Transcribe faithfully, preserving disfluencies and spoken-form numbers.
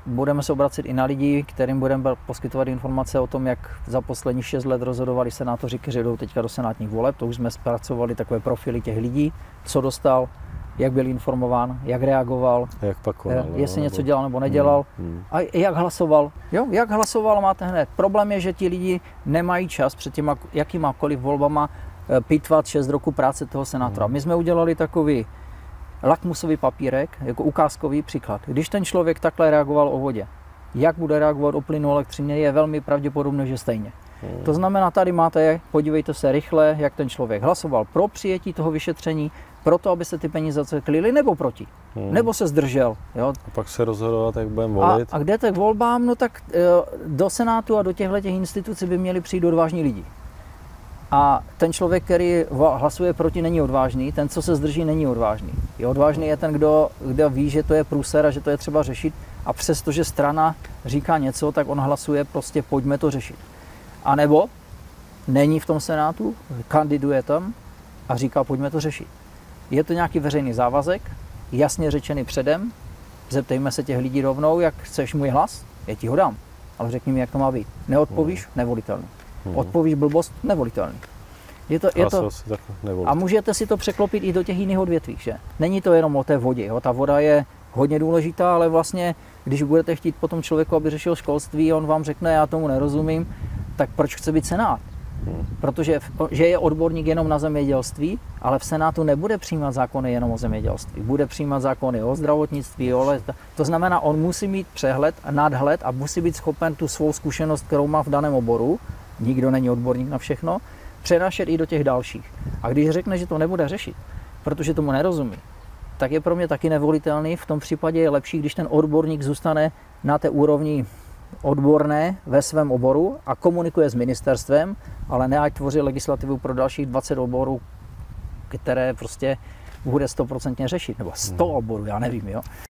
Budeme se obracet i na lidi, kterým budeme poskytovat informace o tom, jak za posledních šest let rozhodovali senátoři, kteří jdou teďka do senátních voleb. To už jsme zpracovali takové profily těch lidí, co dostal, jak byl informován, jak reagoval, jak pak konal, jestli něco dělal nebo nedělal hmm, hmm. a jak hlasoval. Jo, jak hlasoval, máte hned. Problém je, že ti lidi nemají čas před těma jakýmakoliv volbama pitvat šest roku práce toho senátora. Hmm. My jsme udělali takový lakmusový papírek, jako ukázkový příklad. Když ten člověk takhle reagoval o vodě, jak bude reagovat o plynu, elektřině, je velmi pravděpodobné, že stejně. Hmm. To znamená, tady máte, podívejte se rychle, jak ten člověk hlasoval pro přijetí toho vyšetření, proto, aby se ty peníze zaklily, nebo proti, hmm. nebo se zdržel. Jo? A pak se rozhodovat, jak budeme volit. A, a kde tak volbám, no tak do Senátu a do těchto institucí by měli přijít odvážní lidi. A ten člověk, který hlasuje proti, není odvážný, ten, co se zdrží, není odvážný. Je odvážný je ten, kdo, kdo ví, že to je průser a že to je třeba řešit, a přestože strana říká něco, tak on hlasuje prostě pojďme to řešit. A nebo není v tom Senátu, kandiduje tam a říká pojďme to řešit. Je to nějaký veřejný závazek, jasně řečený předem, zeptejme se těch lidí rovnou, jak chceš můj hlas, já ti ho dám, ale řekni mi, jak to má být. Neodpovíš, nevolitelný. Odpovíš blbost, nevolitelný. Je to, je to, a můžete si to překlopit i do těch jiných odvětví, že? Není to jenom o té vodě, jo? Ta voda je hodně důležitá, ale vlastně, když budete chtít potom člověku, aby řešil školství, on vám řekne, já tomu nerozumím, tak proč chce být senát? Protože že je odborník jenom na zemědělství, ale v Senátu nebude přijímat zákony jenom o zemědělství. Bude přijímat zákony o zdravotnictví, o let. To znamená, on musí mít přehled, nadhled a musí být schopen tu svou zkušenost, kterou má v daném oboru, nikdo není odborník na všechno, přenášet i do těch dalších. A když řekne, že to nebude řešit, protože tomu nerozumí, tak je pro mě taky nevolitelný. V tom případě je lepší, když ten odborník zůstane na té úrovni odborné ve svém oboru a komunikuje s ministerstvem, ale ne ať tvoří legislativu pro dalších dvacet oborů, které prostě bude stoprocentně řešit, nebo sto oborů, já nevím, jo.